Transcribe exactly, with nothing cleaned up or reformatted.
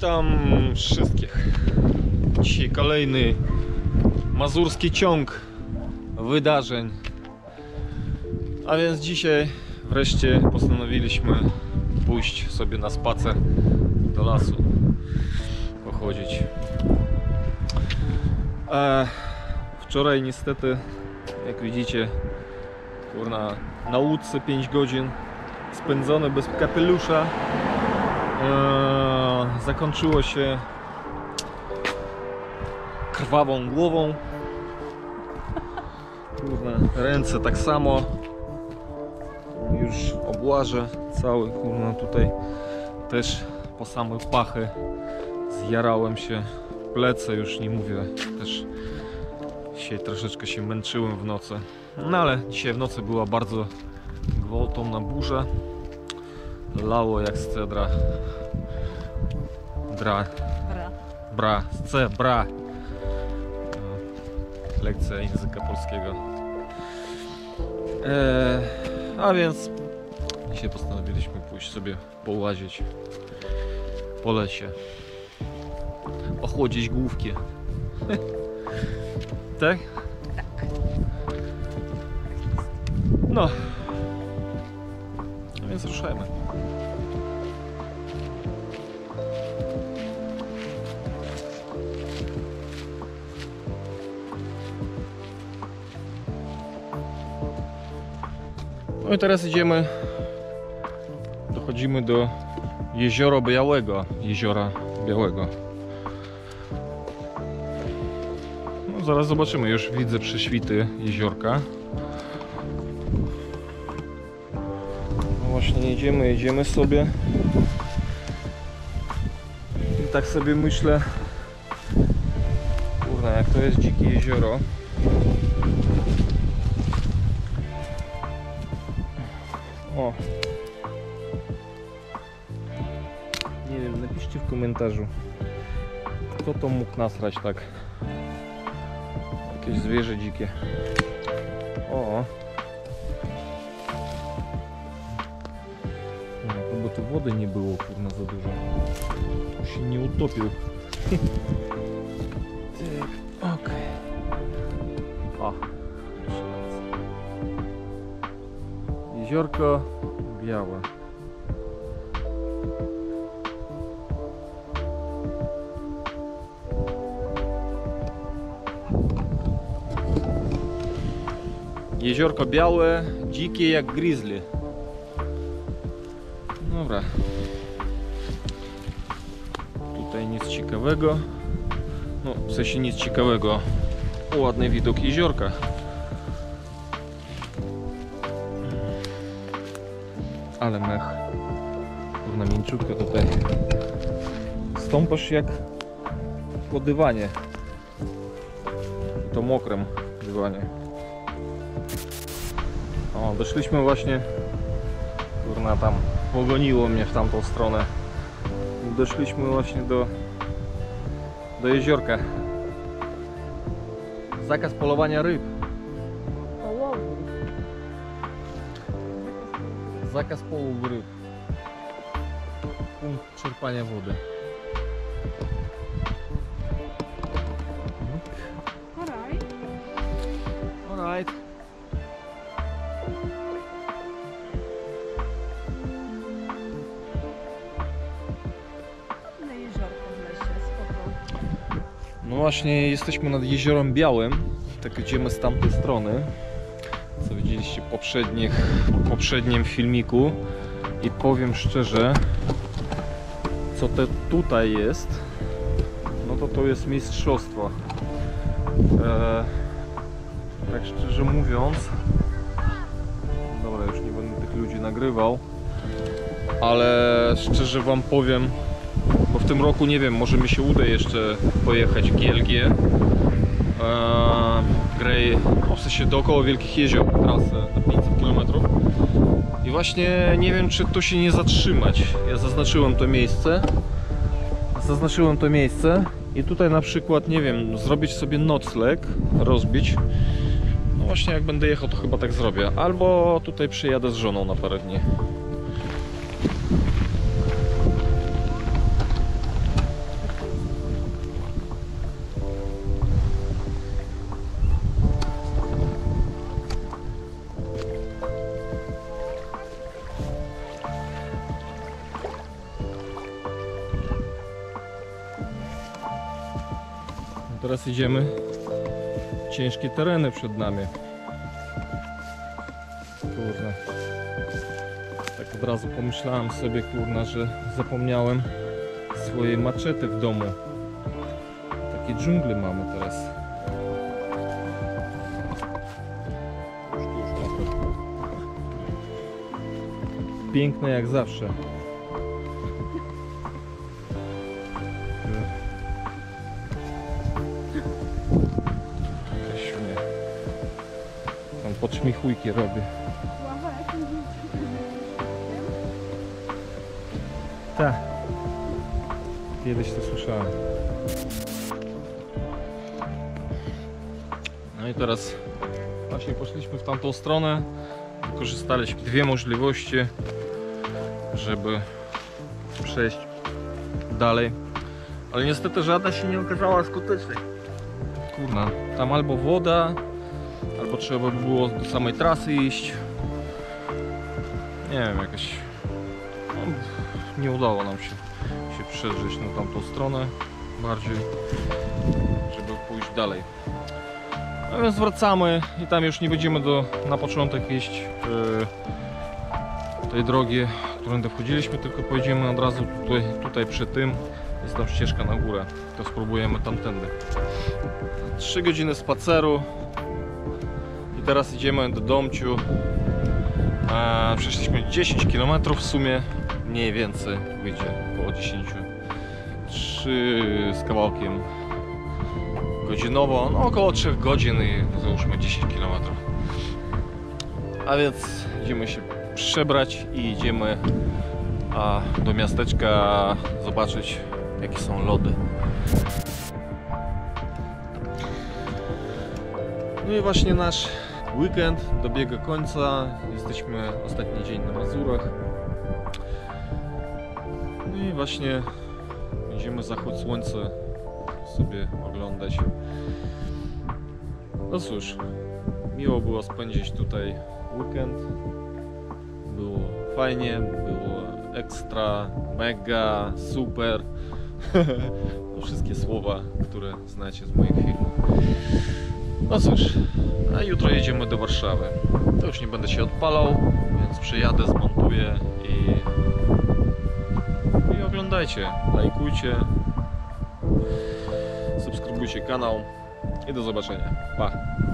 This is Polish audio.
Witam wszystkich. Dzisiaj kolejny mazurski ciąg wydarzeń. A więc dzisiaj wreszcie postanowiliśmy pójść sobie na spacer do lasu, pochodzić. E, wczoraj niestety, jak widzicie, kurna, na łódce pięć godzin spędzone bez kapelusza. Eee, zakończyło się krwawą głową. Kurna, ręce tak samo. Już obłażę cały, kurna, tutaj też po same pachy zjarałem się. Plecy już nie mówię, też dzisiaj troszeczkę się męczyłem w nocy. No ale dzisiaj w nocy była bardzo gwałtowna burza. Lało jak z cedra. Dra. Bra. Bra. Z C. Bra. Lekcja języka polskiego. Eee, a więc dzisiaj postanowiliśmy pójść sobie połazić po lesie. Ochłodzić główki. Tak? Tak. No. A więc ruszajmy. No i teraz idziemy, dochodzimy do Jeziora Białego, Jeziora Białego. No zaraz zobaczymy, już widzę prześwity jeziorka. No właśnie jedziemy, jedziemy sobie. I tak sobie myślę, kurna, jak to jest dzikie jezioro. O. Nie wiem, napiszcie w komentarzu, kto to mógł nasrać tak. Jakieś zwierzę dzikie. O. No, to bo tu wody nie było, kurna, za dużo. Tu się nie utopił. Tak, okej. O. Jeziorko Białe. Jeziorko białe, dzikie jak grizzly. Dobra. Tutaj nic ciekawego. No, w sensie nic ciekawego. Ładny widok jeziorka. Ale mech. Kurna, mięciutko tutaj. Stąpasz jak po dywanie. To mokrym dywanie. O, doszliśmy właśnie. Kurna, tam pogoniło mnie w tamtą stronę. Doszliśmy właśnie do do jeziorka. Zakaz polowania ryb. Zakaz połowu ryb. Punkt czerpania wody. Alright. Alright. Na jeziorko w lesie, spoko. No właśnie, jesteśmy nad Jeziorem Białym. Tak idziemy z tamtej strony, co widzieliście w poprzednich, w poprzednim filmiku. I powiem szczerze, co te tutaj jest, no to to jest mistrzostwo. Eee, tak szczerze mówiąc, dobra, już nie będę tych ludzi nagrywał, ale szczerze wam powiem, bo w tym roku nie wiem, może mi się uda jeszcze pojechać G L G, eee, Grey, no w sensie dookoła Wielkich Jezior, trasę na pięćset kilometrów. I właśnie nie wiem, czy tu się nie zatrzymać. Ja zaznaczyłem to miejsce. Zaznaczyłem to miejsce i tutaj na przykład, nie wiem, zrobić sobie nocleg, rozbić. No właśnie, jak będę jechał, to chyba tak zrobię. Albo tutaj przyjadę z żoną na parę dni. Teraz idziemy. Ciężkie tereny przed nami. Kurna. Tak od razu pomyślałem sobie, kurna, że zapomniałem swojej maczety w domu. Takie dżungly mamy teraz. Już tu, już mokro. Piękne jak zawsze. Jakaś mnie tam podśmiechujki robię. Ława jakimś Tak. Kiedyś to słyszałem. No i teraz właśnie poszliśmy w tamtą stronę. Wykorzystaliśmy dwie możliwości, żeby przejść dalej. Ale niestety żadna się nie okazała skuteczna. Kurna, tam albo woda, albo trzeba by było do samej trasy iść. Nie wiem, jakaś... No, nie udało nam się, się przedrzeć na tamtą stronę bardziej, żeby pójść dalej. No więc wracamy i tam już nie będziemy do, na początek iść yy, tej drogi, którędy wchodziliśmy, tylko pojedziemy od razu tutaj, tutaj przy tym. Jest tam ścieżka na górę, to spróbujemy tamtędy. trzy godziny spaceru i teraz idziemy do Domciu. E, przeszliśmy dziesięć kilometrów w sumie, mniej więcej wyjdzie około dziesięć, trzy z kawałkiem godzinowo, no około trzech godzin i załóżmy dziesięć kilometrów. A więc idziemy się przebrać i idziemy a, do miasteczka zobaczyć, jakie są lody. No i właśnie nasz weekend dobiega końca. Jesteśmy ostatni dzień na Mazurach. No i właśnie będziemy zachód słońca sobie oglądać. No cóż, miło było spędzić tutaj weekend. Było fajnie, było ekstra, mega, super. To wszystkie słowa, które znacie z moich filmów. No cóż, a jutro jedziemy do Warszawy. To już nie będę się odpalał, więc przyjadę, zmontuję i, i oglądajcie, lajkujcie, subskrybujcie kanał i do zobaczenia. Pa!